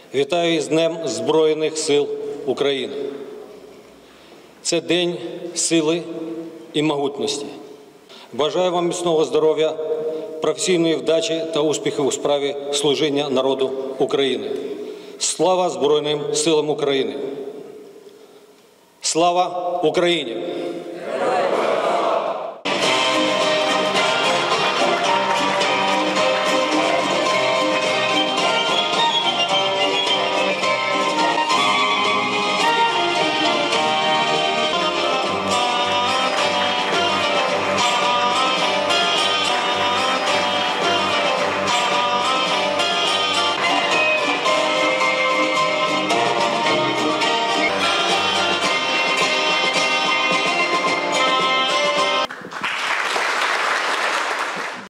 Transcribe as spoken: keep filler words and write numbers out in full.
Вітаю із Днем Збройних сил України. Це день сили і могутності. Бажаю вам міцного здоров'я, професійної вдачі та успіхів у справі служіння народу України. Слава Збройним силам України! Слава Україні!